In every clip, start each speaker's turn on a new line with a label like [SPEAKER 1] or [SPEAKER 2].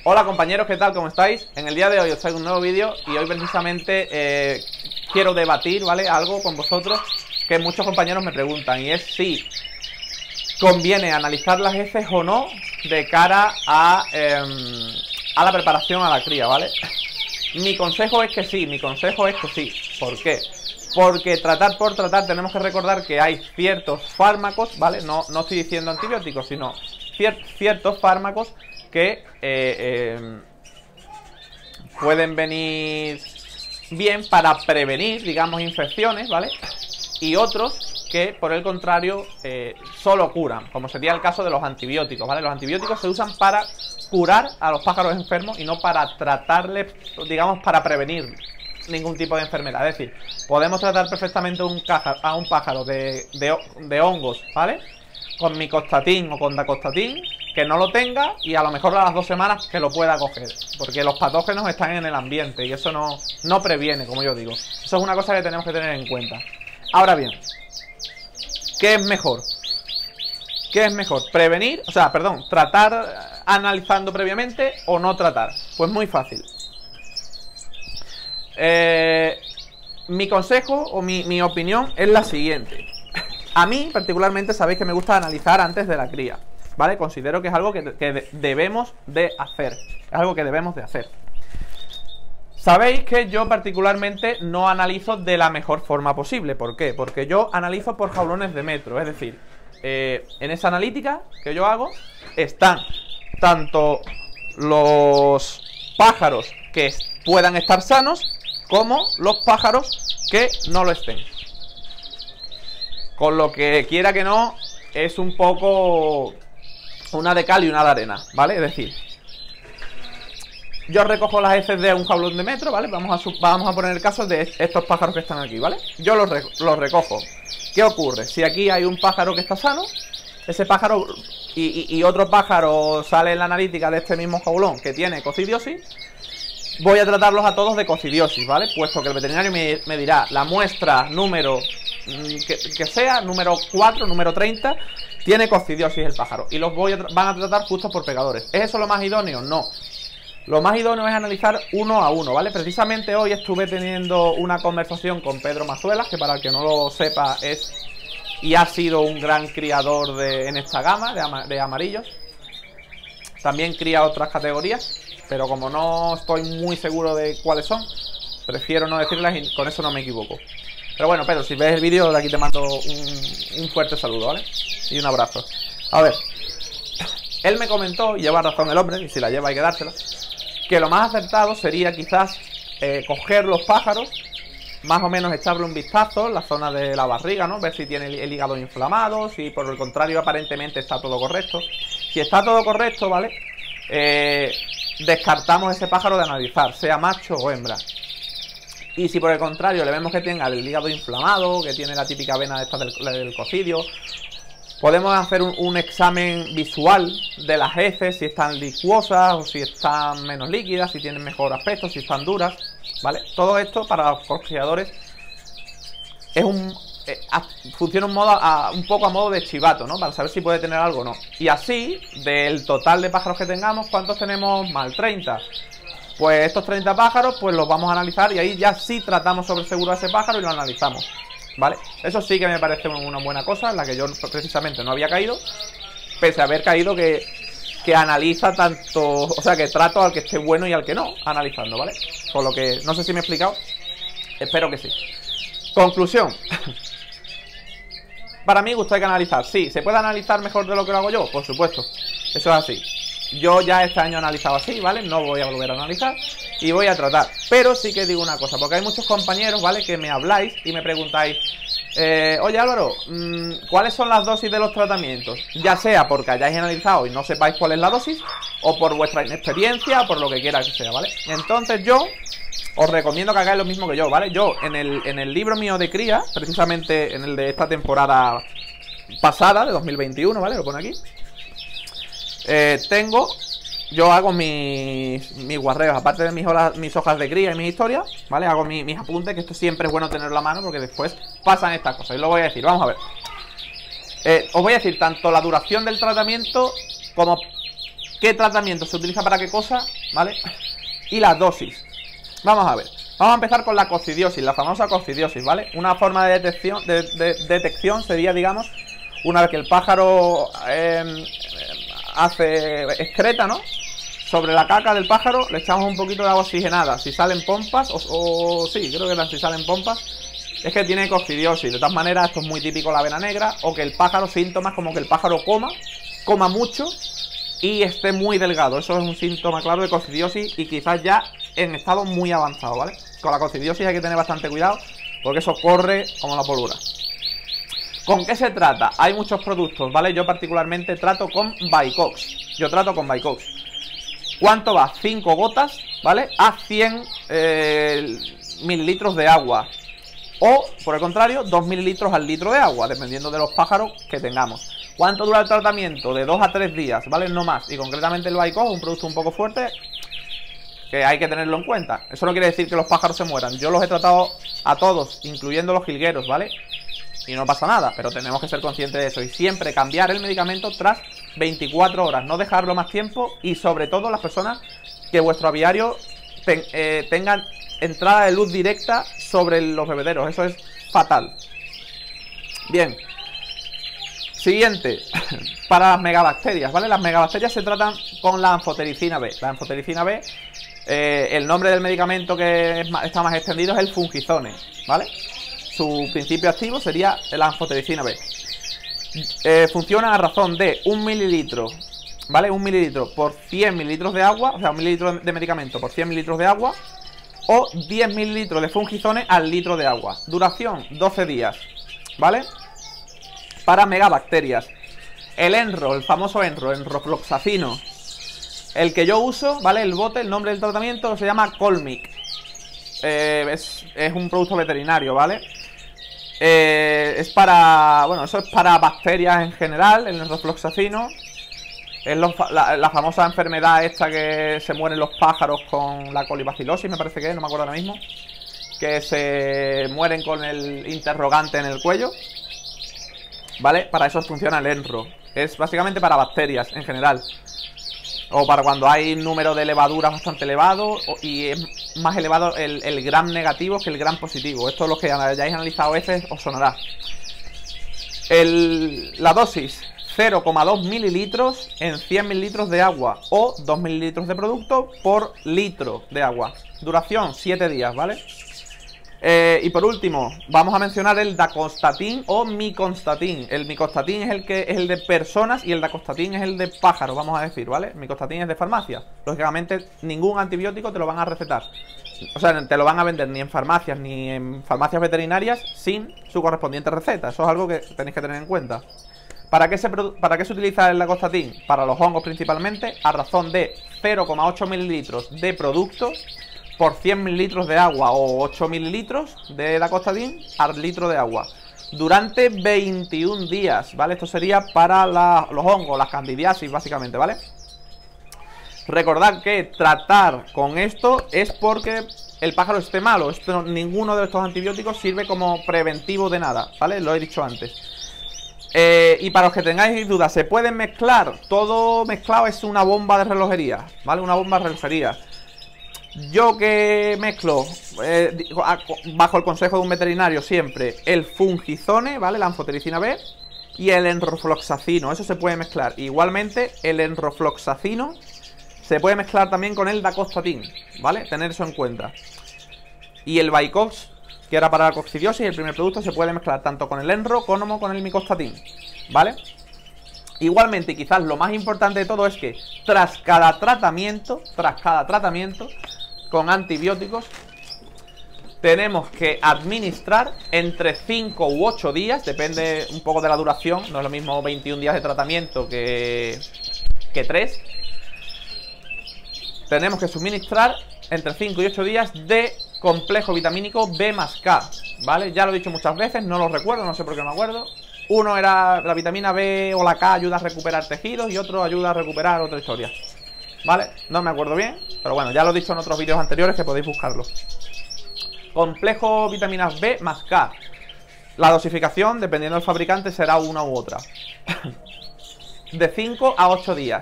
[SPEAKER 1] Hola compañeros, ¿qué tal? ¿Cómo estáis? En el día de hoy os traigo un nuevo vídeo y hoy precisamente quiero debatir, ¿vale? Algo con vosotros que muchos compañeros me preguntan, y es si conviene analizar las heces o no de cara a la preparación a la cría, ¿vale? Mi consejo es que sí, ¿Por qué? Porque tratar por tratar tenemos que recordar que hay ciertos fármacos, ¿vale? No estoy diciendo antibióticos, sino ciertos fármacos que pueden venir bien para prevenir, digamos, infecciones, ¿vale? Y otros que, por el contrario, solo curan, como sería el caso de los antibióticos, ¿vale? Los antibióticos se usan para curar a los pájaros enfermos y no para tratarles, digamos, para prevenir ningún tipo de enfermedad. Es decir, podemos tratar perfectamente a un pájaro de hongos, ¿vale? Con micostatin o con dacostatin, que no lo tenga, y a lo mejor a las 2 semanas que lo pueda coger, porque los patógenos están en el ambiente y eso no previene, como yo digo. Eso es una cosa que tenemos que tener en cuenta. Ahora bien, ¿qué es mejor? ¿Qué es mejor? ¿Prevenir? O sea, perdón, ¿tratar analizando previamente o no tratar? Pues muy fácil. Mi consejo o mi opinión es la siguiente. A mí, particularmente, sabéis que me gusta analizar antes de la cría, ¿vale? Considero que es algo que debemos de hacer. Es algo que debemos de hacer. Sabéis que yo particularmente no analizo de la mejor forma posible. ¿Por qué? Porque yo analizo por jaulones de metro. Es decir, en esa analítica que yo hago están tanto los pájaros que puedan estar sanos como los pájaros que no lo estén. Con lo que, quiera que no, es un poco una de cal y una de arena, ¿vale? Es decir, yo recojo las heces de un jaulón de metro, ¿vale? Vamos a poner el caso de estos pájaros que están aquí, ¿vale? Yo los recojo. ¿Qué ocurre? Si aquí hay un pájaro que está sano, ese pájaro y otro pájaro sale en la analítica de este mismo jaulón que tiene cocidiosis, voy a tratarlos a todos de cocidiosis, ¿vale? Puesto que el veterinario me dirá la muestra número que sea, número 4, número 30, tiene cocidiosis el pájaro, y los van a tratar justo por pegadores. ¿Es eso lo más idóneo? No. Lo más idóneo es analizar uno a uno, ¿vale? Precisamente hoy estuve teniendo una conversación con Pedro Mazuelas, que para el que no lo sepa es y ha sido un gran criador en esta gama de amarillos. También cría otras categorías, pero como no estoy muy seguro de cuáles son, prefiero no decirlas y con eso no me equivoco. Pero bueno, Pedro, si ves el vídeo, de aquí te mando un fuerte saludo, ¿vale? Y un abrazo. A ver, él me comentó, y lleva razón el hombre, y si la lleva hay que dársela, que lo más acertado sería quizás coger los pájaros, más o menos echarle un vistazo en la zona de la barriga, ¿no? Ver si tiene el hígado inflamado, si por el contrario aparentemente está todo correcto. Si está todo correcto, ¿vale? Descartamos ese pájaro de analizar, sea macho o hembra. Y si por el contrario le vemos que tenga el hígado inflamado, que tiene la típica vena esta del cocidio, podemos hacer un examen visual de las heces, si están licuosas o si están menos líquidas, si tienen mejor aspecto, si están duras, ¿vale? Todo esto para los criadores es funciona un poco a modo de chivato, ¿no? Para saber si puede tener algo o no. Y así, del total de pájaros que tengamos, ¿cuántos tenemos mal? 30. Pues estos 30 pájaros, pues los vamos a analizar y ahí ya sí tratamos sobre seguro a ese pájaro y lo analizamos, ¿vale? Eso sí que me parece una buena cosa, en la que yo precisamente no había caído, pese a haber caído que analiza tanto, o sea, que trato al que esté bueno y al que no, analizando, ¿vale? Por lo que, no sé si me he explicado, espero que sí. Conclusión. Para mí gusta que analizar, sí, ¿se puede analizar mejor de lo que lo hago yo? Por supuesto, eso es así. Yo ya este año he analizado así, ¿vale? No voy a volver a analizar y voy a tratar. Pero sí que digo una cosa, porque hay muchos compañeros, ¿vale? Que me habláis y me preguntáis, oye Álvaro, ¿cuáles son las dosis de los tratamientos? Ya sea porque hayáis analizado y no sepáis cuál es la dosis, o por vuestra inexperiencia, o por lo que quiera que sea, ¿vale? Entonces yo os recomiendo que hagáis lo mismo que yo, ¿vale? Yo en el libro mío de cría, precisamente en el de esta temporada pasada, de 2021, ¿vale? Lo pone aquí. Yo hago mis guarreos, aparte de mis hojas de cría y mis historias, ¿vale? Hago mis apuntes, que esto siempre es bueno tenerlo a mano porque después pasan estas cosas. Y lo voy a decir, vamos a ver. Os voy a decir tanto la duración del tratamiento como qué tratamiento se utiliza para qué cosa, ¿vale? Y las dosis. Vamos a ver. Vamos a empezar con la coccidiosis, la famosa coccidiosis, ¿vale? Una forma de detección sería, digamos, una vez que el pájaro excreta, ¿no? Sobre la caca del pájaro le echamos un poquito de agua oxigenada. Si salen pompas, sí, creo que si salen pompas, es que tiene coccidiosis. De todas maneras, esto es muy típico de la avena negra. O que el pájaro, síntomas como que el pájaro coma mucho y esté muy delgado. Eso es un síntoma claro de coccidiosis y quizás ya en estado muy avanzado, ¿vale? Con la coccidiosis hay que tener bastante cuidado porque eso corre como la pólvora. ¿Con qué se trata? Hay muchos productos, ¿vale? Yo particularmente trato con Bicox. ¿Cuánto va? 5 gotas, ¿vale? A 100 mililitros de agua. O, por el contrario, 2 mililitros al litro de agua, dependiendo de los pájaros que tengamos. ¿Cuánto dura el tratamiento? De 2 a 3 días, ¿vale? No más. Y concretamente el Bicox es un producto un poco fuerte que hay que tenerlo en cuenta. Eso no quiere decir que los pájaros se mueran. Yo los he tratado a todos, incluyendo los jilgueros, ¿vale? Y no pasa nada, pero tenemos que ser conscientes de eso. Y siempre cambiar el medicamento tras 24 horas. No dejarlo más tiempo. Y sobre todo las personas que vuestro aviario tengan entrada de luz directa sobre los bebederos. Eso es fatal. Bien. Siguiente. Para las megabacterias, ¿vale? Las megabacterias se tratan con la anfotericina B. La anfotericina B, el nombre del medicamento que está más extendido es el fungizone, ¿vale? Su principio activo sería la anfotericina B. Funciona a razón de 1 mililitro, ¿vale? 1 mililitro por 100 mililitros de agua, o sea, 1 mililitro de medicamento por 100 mililitros de agua, o 10 mililitros de fungizone al litro de agua. Duración, 12 días, ¿vale? Para megabacterias. El Enro, el famoso enrofloxacino, el que yo uso, ¿vale? El bote, el nombre del tratamiento se llama Colmic. Es un producto veterinario, ¿vale? Es para... Bueno, eso es para bacterias en general, el enrofloxacino. Es la famosa enfermedad esta que se mueren los pájaros con la colibacilosis, me parece que es, no me acuerdo ahora mismo. Que se mueren con el interrogante en el cuello, ¿vale? Para eso funciona el Enro. Es básicamente para bacterias en general. O para cuando hay un número de levaduras bastante elevado y es más elevado el gram negativo que el gram positivo. Esto, los que hayáis analizado a veces, os sonará. La dosis, 0,2 mililitros en 100 mililitros de agua o 2 mililitros de producto por litro de agua. Duración, 7 días, ¿vale? Y por último, vamos a mencionar el dacostatin o miconstatin. El miconstatin es el de personas y el dacostatin es el de pájaros, vamos a decir, ¿vale? El miconstatin es de farmacia. Lógicamente, ningún antibiótico te lo van a recetar. O sea, te lo van a vender ni en farmacias ni en farmacias veterinarias sin su correspondiente receta. Eso es algo que tenéis que tener en cuenta. ¿Para qué se utiliza el dacostatin? Para los hongos principalmente, a razón de 0,8 mililitros de producto por 100 mililitros de agua o 8 mililitros de dacostatin al litro de agua durante 21 días, ¿vale? Esto sería para los hongos, las candidiasis básicamente, ¿vale? Recordad que tratar con esto es porque el pájaro esté malo. Ninguno de estos antibióticos sirve como preventivo de nada, ¿vale? Lo he dicho antes. Y para los que tengáis dudas, ¿se pueden mezclar? Todo mezclado es una bomba de relojería, ¿vale? Una bomba de relojería. Yo que mezclo, bajo el consejo de un veterinario siempre, el fungizone, ¿vale? La anfotericina B y el enrofloxacino, eso se puede mezclar. Igualmente, el enrofloxacino se puede mezclar también con el dacostatin, ¿vale? Tener eso en cuenta. Y el Bicox, que era para la coccidiosis, el primer producto, se puede mezclar tanto con el enro como con el micostatin, ¿vale? Igualmente, y quizás lo más importante de todo es que tras cada tratamiento con antibióticos, tenemos que administrar entre 5 u 8 días, depende un poco de la duración, no es lo mismo 21 días de tratamiento que 3. Tenemos que suministrar entre 5 y 8 días de complejo vitamínico B más K, ¿vale? Ya lo he dicho muchas veces, no lo recuerdo, no sé por qué no me acuerdo. Uno era la vitamina B o la K ayuda a recuperar tejidos y otro ayuda a recuperar otra historia, ¿vale? No me acuerdo bien, pero bueno, ya lo he dicho en otros vídeos anteriores que podéis buscarlo. Complejo vitaminas B más K. La dosificación, dependiendo del fabricante, será una u otra. De 5 a 8 días.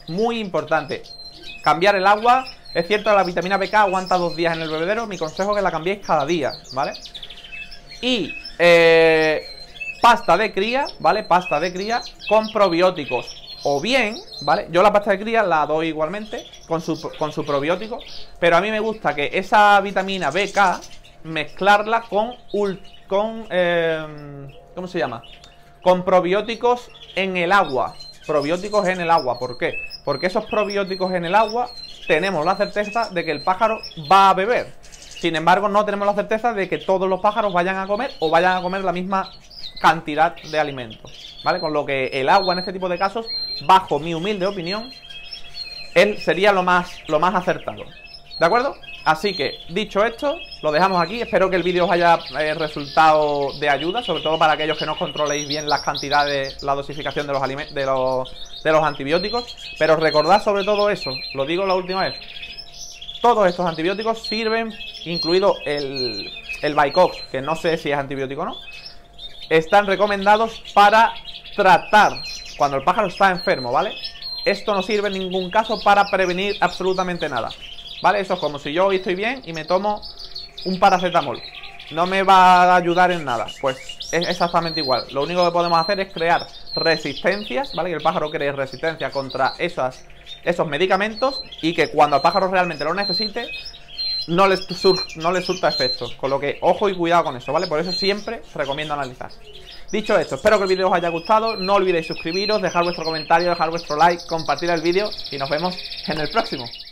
[SPEAKER 1] muy importante. Cambiar el agua. Es cierto, la vitamina B-K aguanta 2 días en el bebedero. Mi consejo es que la cambiéis cada día, ¿vale? Y pasta de cría, ¿vale? Pasta de cría con probióticos. O bien, ¿vale? Yo la pasta de cría la doy igualmente con su probiótico. Pero a mí me gusta que esa vitamina B-K mezclarla con ¿cómo se llama? Con probióticos en el agua. Probióticos en el agua, ¿por qué? Porque esos probióticos en el agua tenemos la certeza de que el pájaro va a beber. Sin embargo, no tenemos la certeza de que todos los pájaros vayan a comer o vayan a comer la misma cantidad de alimentos, ¿vale? Con lo que el agua en este tipo de casos, bajo mi humilde opinión, sería lo más acertado. ¿De acuerdo? Así que, dicho esto, lo dejamos aquí. Espero que el vídeo os haya resultado de ayuda, sobre todo para aquellos que no controléis bien las cantidades, la dosificación de los alimentos, de los antibióticos. Pero recordad sobre todo eso, lo digo la última vez. Todos estos antibióticos sirven, incluido el Bicox, que no sé si es antibiótico o no, están recomendados para tratar cuando el pájaro está enfermo, ¿vale? Esto no sirve en ningún caso para prevenir absolutamente nada, ¿vale? Eso es como si yo hoy estoy bien y me tomo un paracetamol. No me va a ayudar en nada. Pues es exactamente igual. Lo único que podemos hacer es crear resistencias, ¿vale? Que el pájaro cree resistencia contra esos medicamentos y que cuando el pájaro realmente lo necesite no le surta efecto. Con lo que ojo y cuidado con eso, ¿vale? Por eso siempre recomiendo analizar. Dicho esto, espero que el vídeo os haya gustado. No olvidéis suscribiros, dejar vuestro comentario, dejar vuestro like, compartir el vídeo y nos vemos en el próximo.